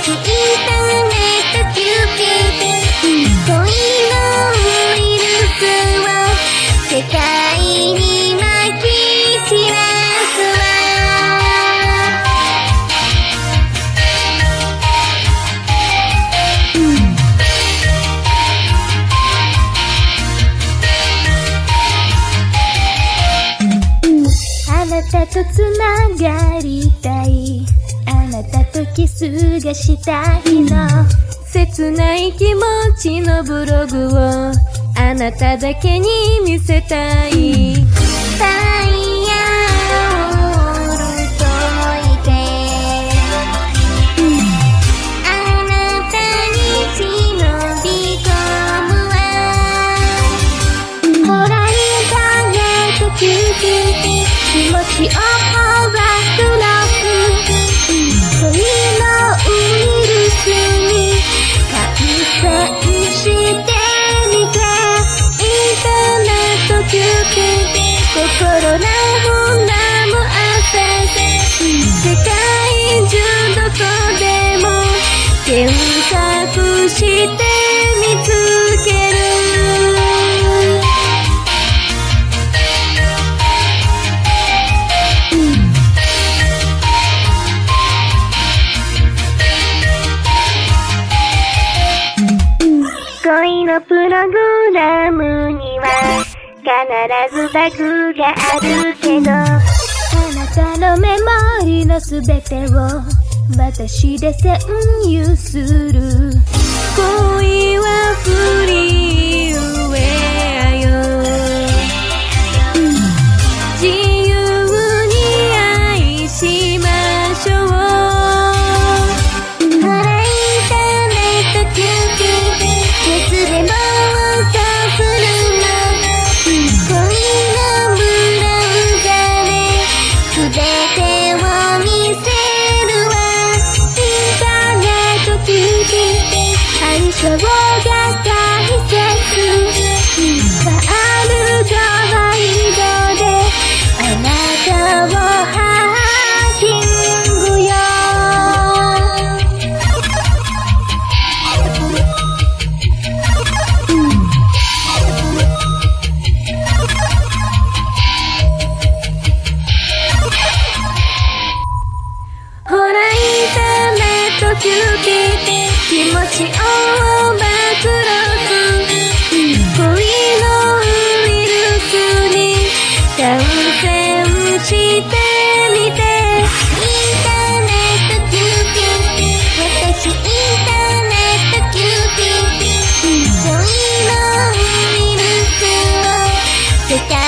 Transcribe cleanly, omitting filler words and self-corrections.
インターネットキューピッド、恋のウイルスを世界にまき散らすわ。あなたとつながりたい、あなたとキスがしたいの、切ない気持ちのブログをあなただけに見せたい。タイヤを降りといて、あなたに忍び込むわ。ほらインターネットキューピッド、気持ちをほらクロス、恋のウイルスに感染してみて。インターネットキューピッド、心なほらもあせて、世界中どこでも検索して見つける。恋のプログラムには必ずバグがあるけど、あなたのメモリのすべてを私で占有する。恋はフリーウェアよ、自由に愛しましょう。ほらインターネットキューピッド、いつでもそうするの。恋のブラウザで全てを見せるわ。インターネットキューピッド、相性が大切。ワールドワイドであなたをハッキングよ。ほらインターネットキューピッド、気持ちを暴露す。恋のウイルスに感染してみて。インターネットキューピッド、私インターネットキューピッド、恋のウイルスを世界